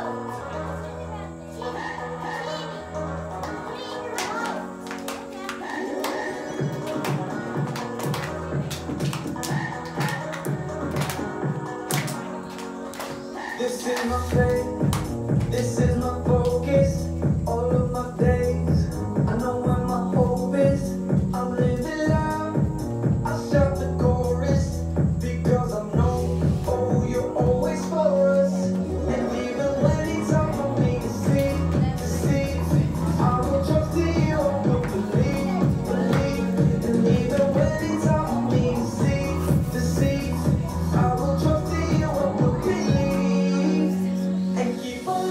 This is my faith, this is my focus, all of my days. I know where my hope is, I'm living loud. I shout the chorus because I know, oh, you're always for us. And even when it's hard for me to see, I will trust in you, I will believe. And even when it's hard for me to see, I will trust in you, I will believe. And keep on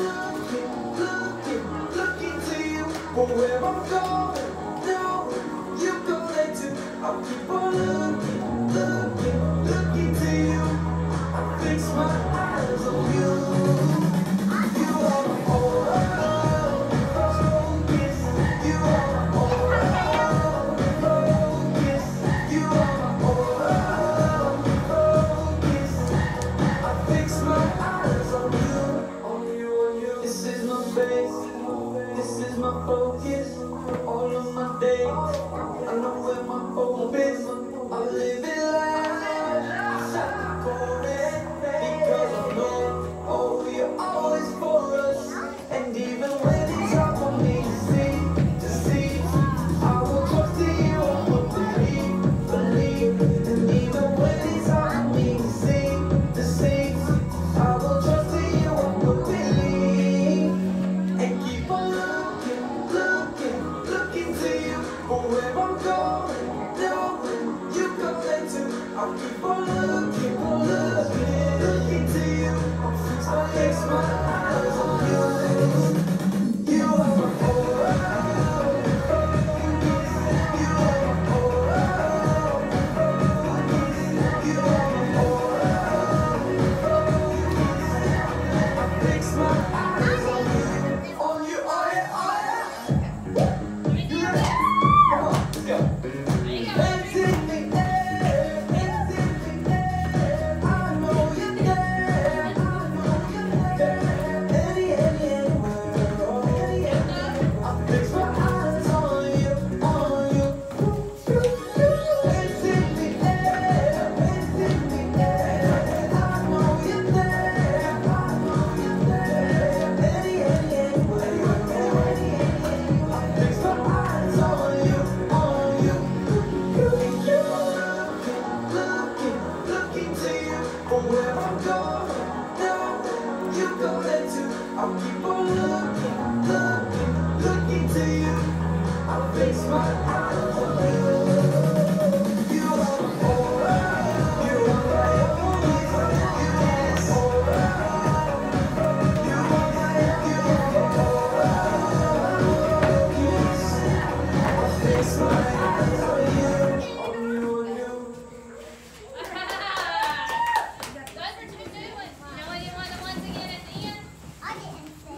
looking to you. For where I'm going, no, you go there too. I'll keep on looking to you. I fix my eyes on you. You are my all focus. You are my all focus. You are my all focus. I fix my eyes on you, on you, on you. This is my faith, this is my focus, all of my days. I know where my hope is, I live it loud. I shout the chorus because I know, oh, you're always for us. And even when it's hard for me to see, I will trust in you, I will believe. And even when it's hard for me to see, I will trust in you, I will believe. And keep on looking to you. For where I'm going, knowing you go there too. I'll keep on looking to you. I fix my eyes on you. You are my all focus. You are my all focus. You are my all focus. I fix my eyes on you, on you, oh yeah, oh yeah. You ready? Come on, let's go. Hands in the air, hands in the air. I know you're there, I know you're there. Anywhere, oh, I fix my eyes on you, on you. Hands in the air, hands in the air. I know you're there, I know you're there. Anywhere, I fix my eyes on you, on you. Looking to you. For where I'm going, no, you go there too. I'll keep on looking to you. I'll fix my eyes on you. You are my all, you are my all, you are my all, you are my all. I'll fix my eyes on you, on you, on you. Those were two good ones. You know what you want the ones again at the end? I didn't say.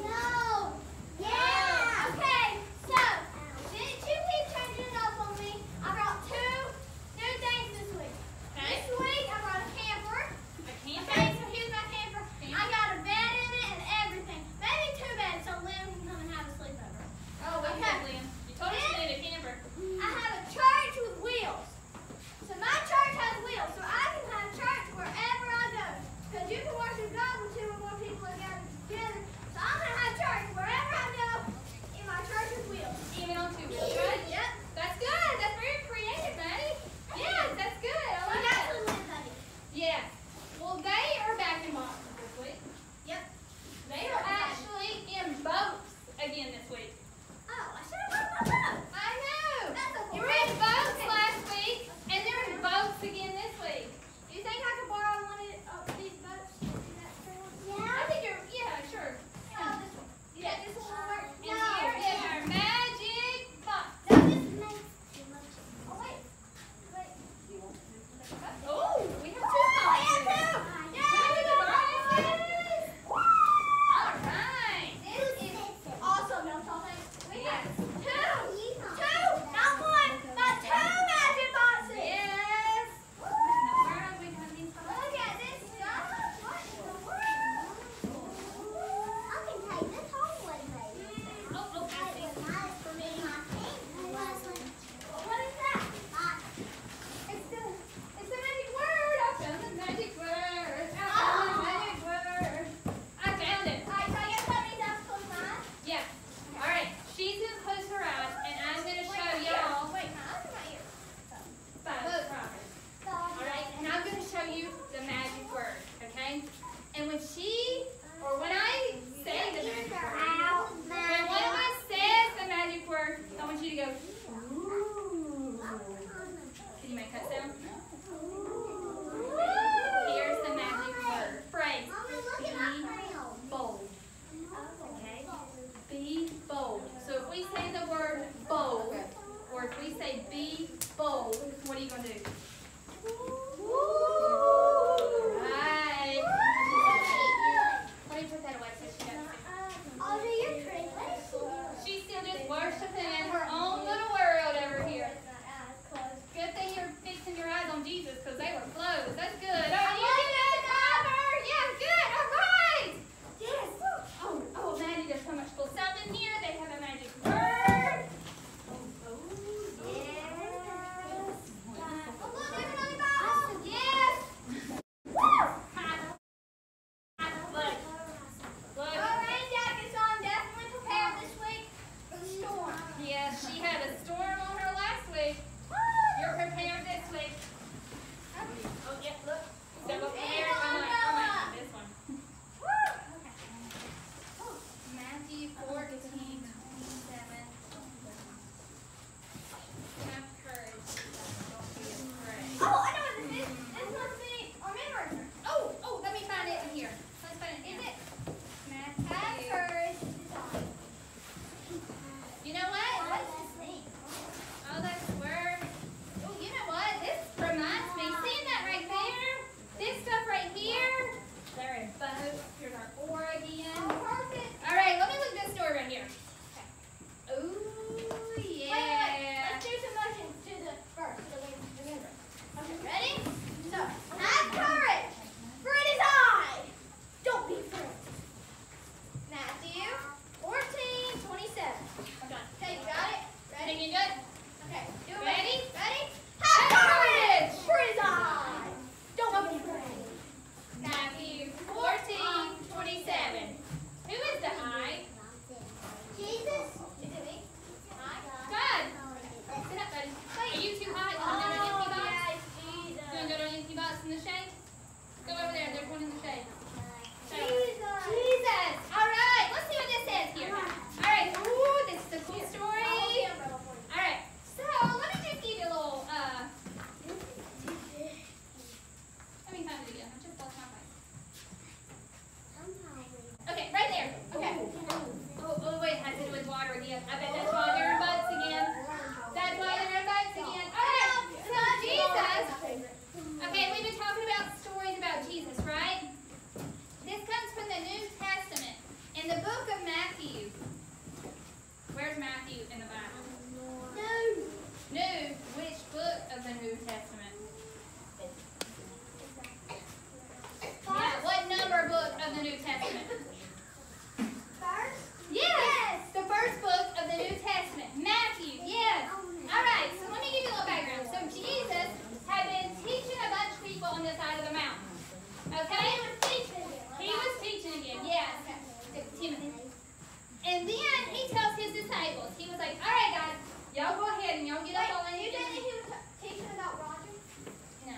And then he tells his disciples, he was like, all right, guys, y'all go ahead and y'all get up all in. You think he was teaching about Roger? No.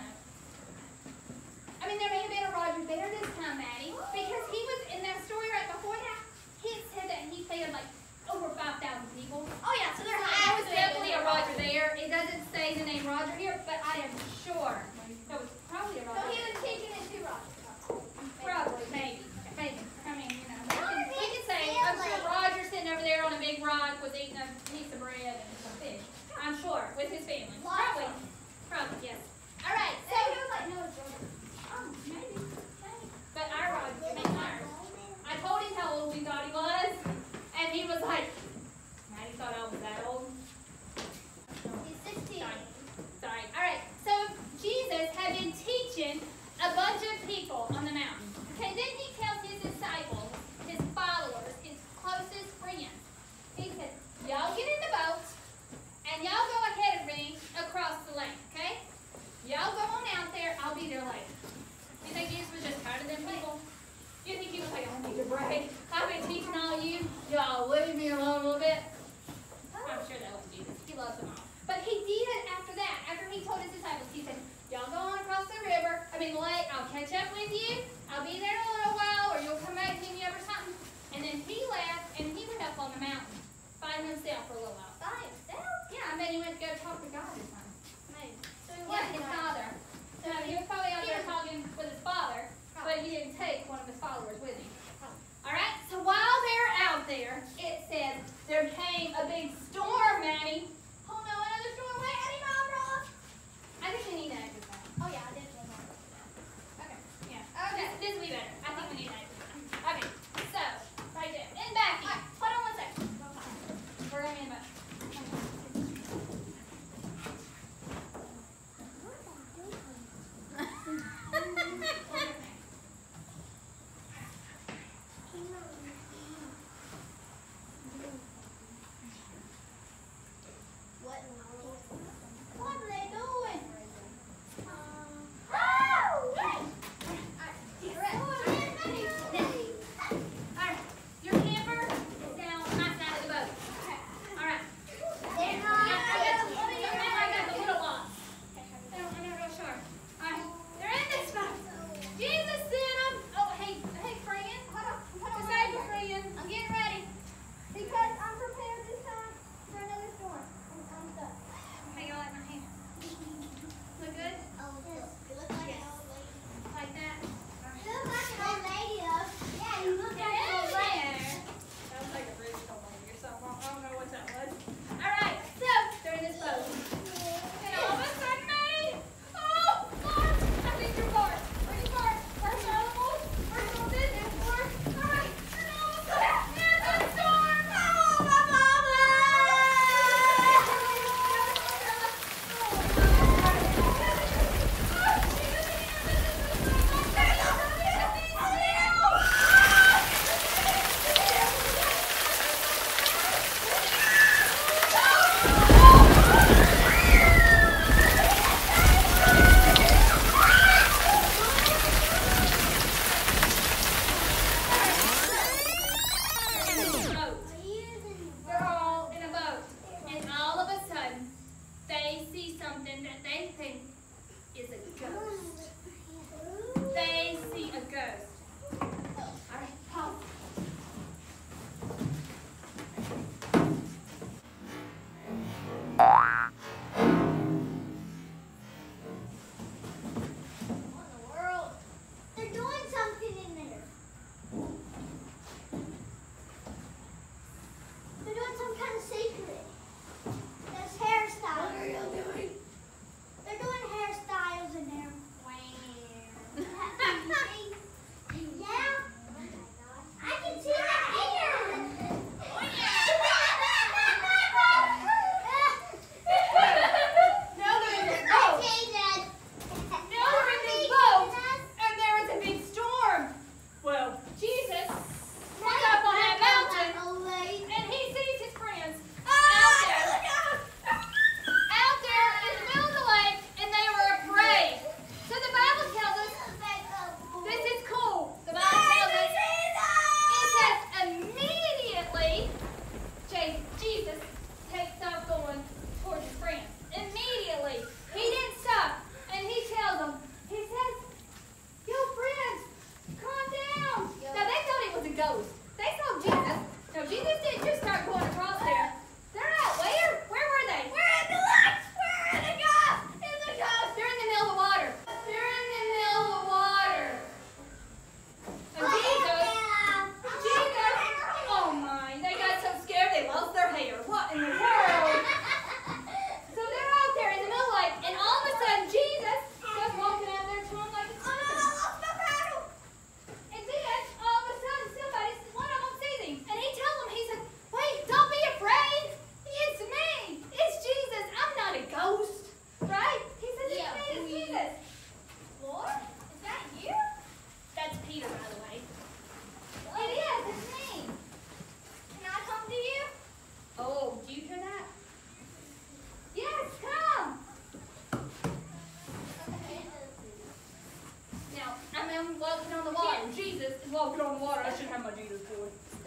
I mean, there may have been a Roger there this time, Maddie, because he was in that story right before that. He had said that he fed like over 5,000 people. Oh yeah, so there was definitely a Roger there. It doesn't say the name Roger here, but I am sure there was probably a Roger. So he was teaching it to Roger. Probably, maybe. Maybe. I mean, you know, we can say, I'm sure Roger sitting over there on a big rock was eating a piece of bread and some fish. I'm sure, with his family. Probably. Probably, yes. All right, So so, he was like Noah's brother. oh, maybe. But our Roger, maybe ours. I told him how old we thought he was, and he was like, Maddie thought I was that old. He's 16. Sorry. All right, so Jesus had been teaching a bunch of people on the mountain. Okay, then he tells his disciples, his followers, his closest friends. He said, y'all get in the boat, and y'all go ahead of me across the lake, okay? Y'all go on out there, I'll be there later. You think Jesus was just tired of them people? You think he was like, I need a break. I've been teaching all you. Y'all leave me alone a little bit. I'm sure that wasn't Jesus. He loves them all. But he did after that. After he told his disciples, he said, y'all go on across the river. I mean the lake. I'll catch up with you. I'll be there in a little while, or you'll come back to me or something. And then he left, and he went up on the mountain by himself for a little while. By himself? Yeah, I bet he went to go talk to God or something. Maybe. So he Yeah, his father. So he was probably out there talking with his father, but he didn't take one of his followers with him. All right, so while they're out there, it says there came a big storm, Maddie. Oh no, another storm. Wait, I need my umbrella. I think we need an extra one. Oh yeah, I did need my umbrella. Okay, yeah. Okay. This will be better. I think we need an extra one. Okay, so, right there. And back in. Alright, hold on one second. We're going to be in a minute.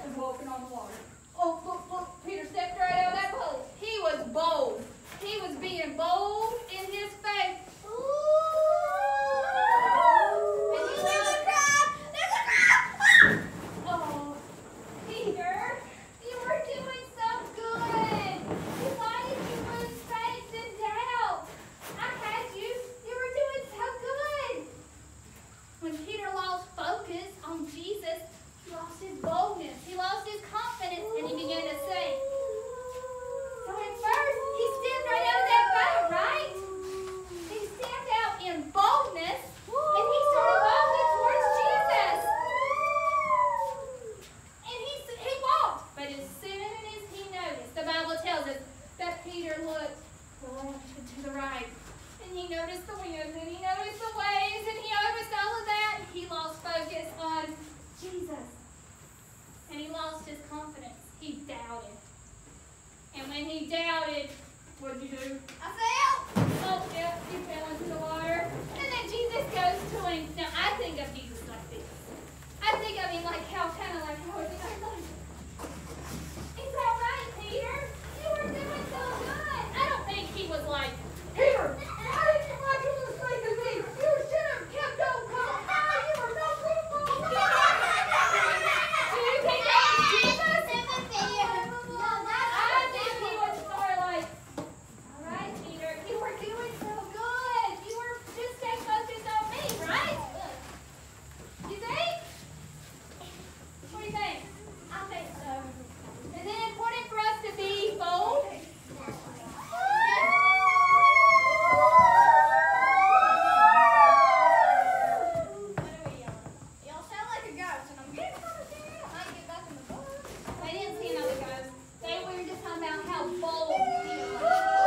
and walking on the water. Oh, look, Peter stepped right out of that boat. He was bold. He was being bold in his faith. And he There's was, a crab! There's a crab! oh, Peter, you were doing so good. Why did you lose faith and doubt? I had you. You were doing so good. When Peter lost focus on Jesus, he lost his boldness. He lost his confidence, and he began to sink. So at first, he stepped right out of that boat, right? He stepped out in boldness, and he started walking towards Jesus. And he walked, but as soon as he noticed, the Bible tells us that Peter looked to the left and to the right, and he noticed the wind, and he noticed the waves, and he noticed all of that, and he lost focus on Jesus. And he lost his confidence. He doubted. And when he doubted, what did you do? I fell! Oh, yeah, he fell into the water. And then Jesus goes to him. Now, I think of Jesus like this. I think of him like how, kind of like how is he like, is that right, Peter? You were doing so good. I don't think he was like, Peter, why did you lose faith in me? You should have kept on going. You were so beautiful. Do you think that was Jesus? I think he was more like, all right, Peter, you were doing so good. You were just stay focused on me, right? You think? What do you think? I think so. Is it important for us to be bold? What are we yelling? Y'all sound like a ghost, and I'm getting kind of scared. I might get back in the boat. They didn't see another ghost. They were just talking about how bold Peter was.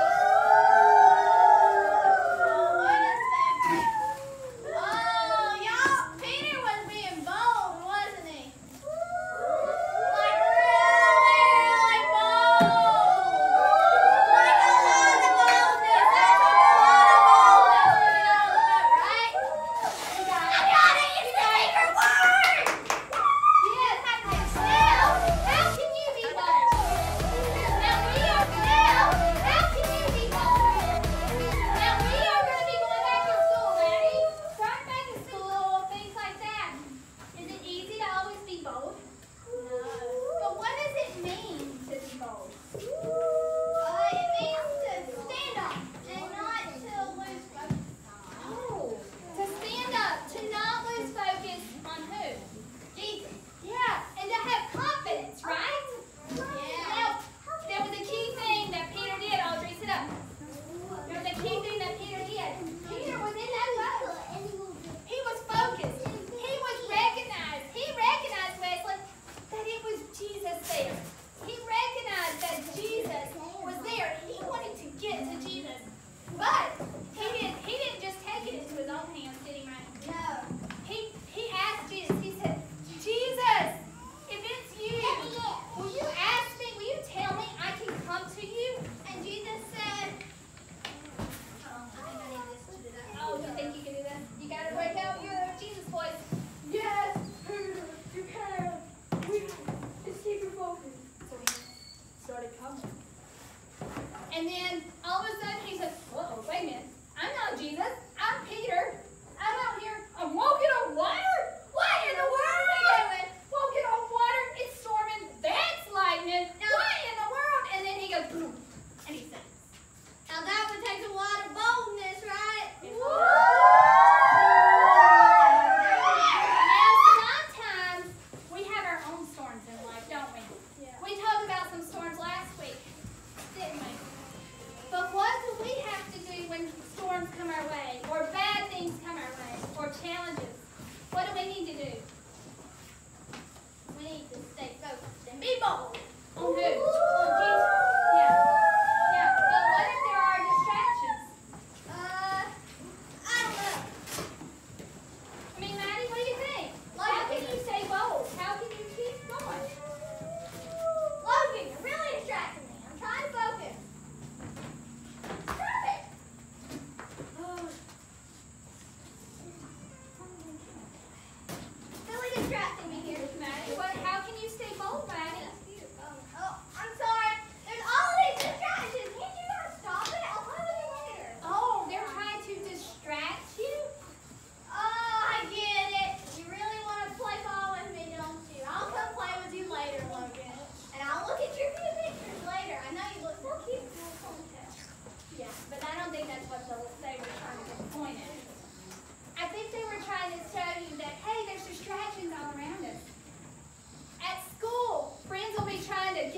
Oh, wait a second. Oh, y'all, Peter was being bold, wasn't he? Like really bold. Like a lot of boldness. That took a lot of boldness to get on the boat, right? I got it. It's the secret word. Yes, now, how can you be bold? Now we are now, how can you be bold? Now we are going to be going back to school, ready? Starting back to school, things like that. Is it easy to always be bold? No. But what does it mean to be bold? It means to stand up and not to lose focus. Oh, to stand up, to not lose focus on who? Jesus. Yeah, and to have confidence, right? Yeah. Now, there was a key thing that Peter did. Audrey, sit up. There was a key thing that Peter did. Peter was in that boat. He was focused. He was recognized. He recognized, Wesley, that it was Jesus there. He recognized that Jesus was there. He wanted to get to Jesus. But he didn't just take it into his own hands, did he, right? No. He asked Jesus, he said, Jesus, if it's you, will you ask me, will you tell me I can come to you? And Jesus said, I think I need this to do that. Oh, you think you can do that? You got to break out your Jesus voice. Yes, Peter, you can. Just keep your focus. So he started coming. And then all of a sudden he said, uh-oh, wait a minute.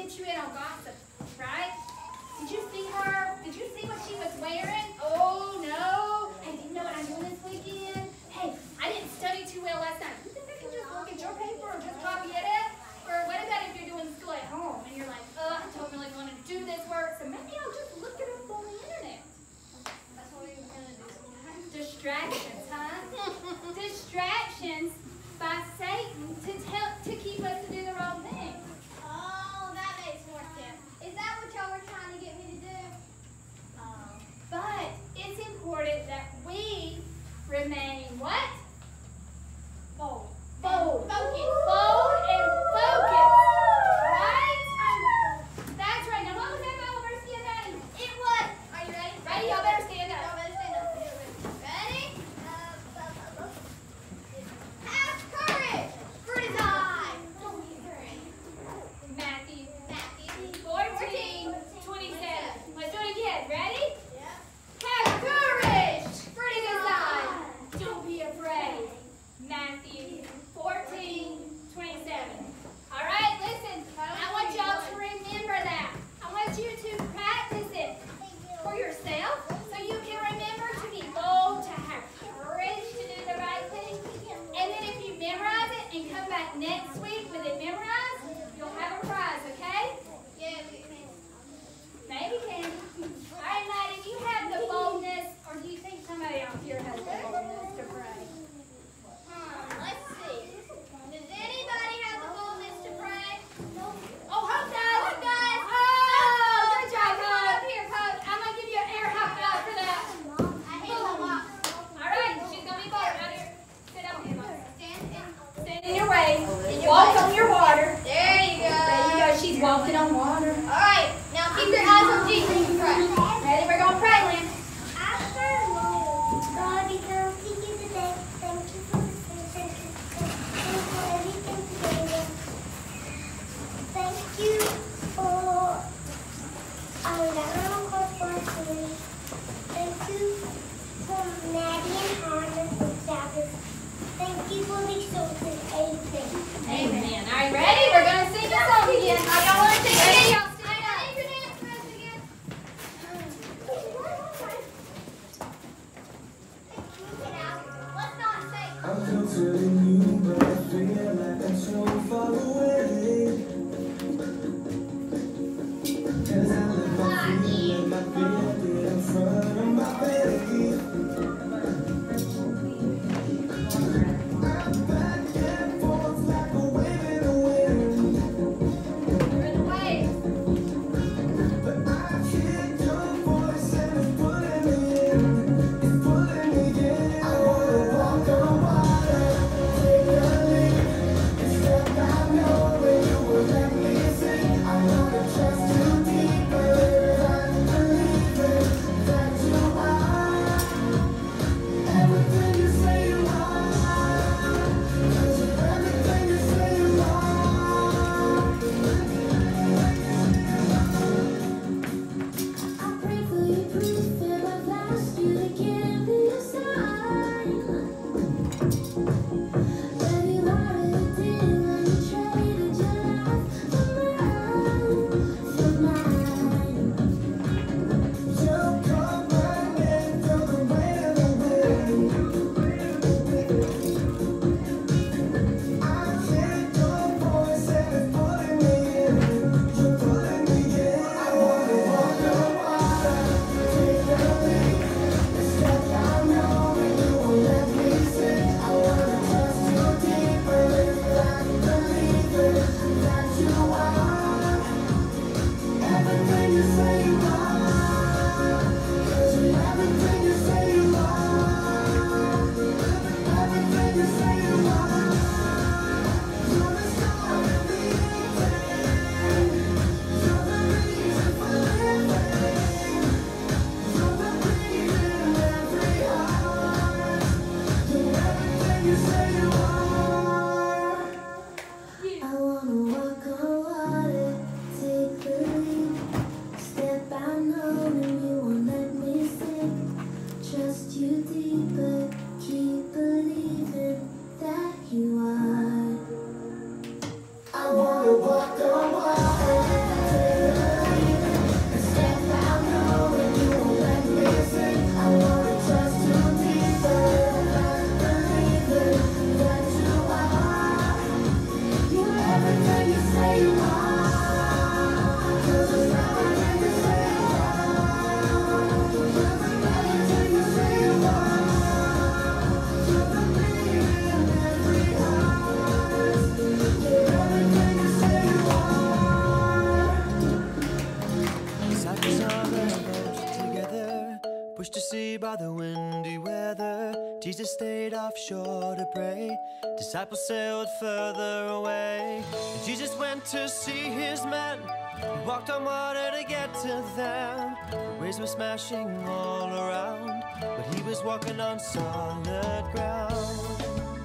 get you in on gossip, right? Did you see her? Did you see what she was wearing? Oh, no. Hey, do you know what I'm doing this weekend? Hey, I didn't study too well last night. You think I can just look at your paper or just copy it in? Or what about if you're doing school at home and you're like, I don't really want to do this work, so maybe I'll just look it up on the internet. That's what we were gonna do sometimes. Distractions, huh? Distractions by Satan to keep us to do the wrong thing. Oh, that makes more sense. Is that what y'all were trying to get me to do? But it's important that we remain what? Bold. Bold. Focus. Bold and focused. Right? That's right. Now what was that Bible verse again, Maddie? It was. Are you ready? Ready? Y'all better stand Y'all up. better stand up. Ready? Have courage. Fruit is high. Don't be afraid. Matthew Matthew 14, 27. Let's do it again. Ready? Yep. Have courage. Fruit is thine. Don't be afraid. Matthew 14, 27. All right, listen. I want y'all to remember that. I want you to practice it for yourself so you can remember to be bold, to have courage to do the right thing. And then if you memorize it and come back next week with it memorized, you'll have a prize, okay? Yeah, we can. Maybe, Candy. All right, Maddie, do you have the boldness, or do you think somebody else here has the boldness to pray? Let's see. Does anybody have the boldness to pray? Oh, Hope does. Hope does. Oh, good job, Hope. Here, Hope. I'm going to give you an air hop for that. I hate the walk. All right, she's going to be bold. Right here. Sit down, Emma. Stand In your way. In your Walk way. on your water. There you go. There you go. She's walking on water. All right. Now keep your eyes on Jesus and pray. Ready? We're going to pray, Lynn. God, we come to you today. Thank you for this day. Thank you for everything today. Thank you for our little corporation. Thank you for Maddie and Hannah and Sabbath. Thank you for these children. Amen. Amen. All right, ready? We're going to sing a song again. How y'all want to sing it? Y'all stand up. Take your dance moves again. Let's not say. I'm considering you, but I feel like I'm so far away. 'Cause I let my fear and my fear get in front of my face. I'm back by the windy weather, Jesus stayed offshore to pray. Disciples sailed further away, and Jesus went to see his men. He walked on water to get to them. The waves were smashing all around, but he was walking on solid ground.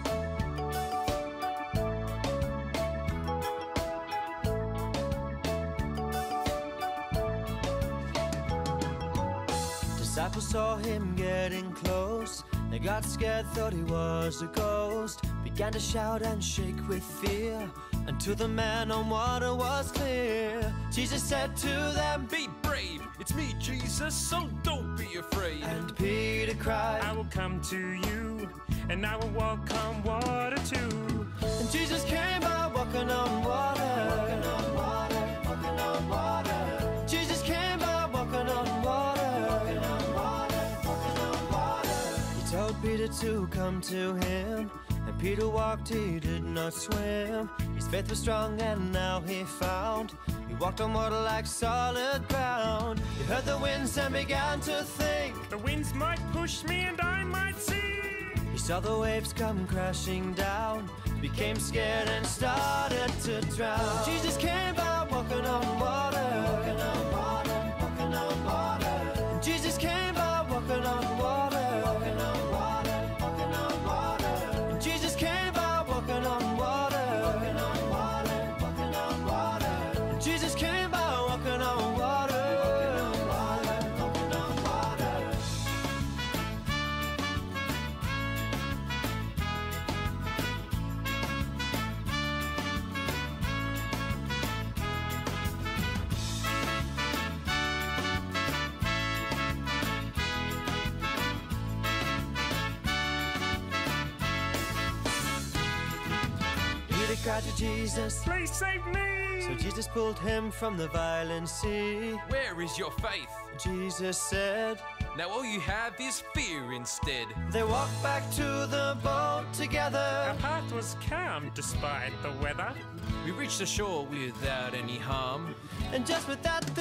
Disciples saw him getting close. They got scared, thought he was a ghost. Began to shout and shake with fear, until the man on water was clear. Jesus said to them, "Be brave, it's me, Jesus, so don't be afraid." And Peter cried, I will come to you, and I will walk on water too. and Jesus came out walking on water. Walking on water, walking on water. Jesus came out walking on water. Walking on water, walking on water. He told Peter to come to him, and Peter walked, he did not swim. His faith was strong and now he found he walked on water like solid ground. He heard the winds and began to think, The winds might push me and I might sink. he saw the waves come crashing down, became scared and started to drown. Jesus came out walking on water. Walking on water, walking on water. Jesus came out walking on water. Walking on water, walking on water. Jesus came out walking on water. Walking on water, walking on water. Jesus came out walking on water. Walking on water, walking on water. Peter cried to Jesus, Please save me. so Jesus pulled him from the violent sea. Where is your faith? Jesus said, Now all you have is fear instead. they walked back to the boat Our together. path was calm despite the weather. We reached the shore without any harm. And just with that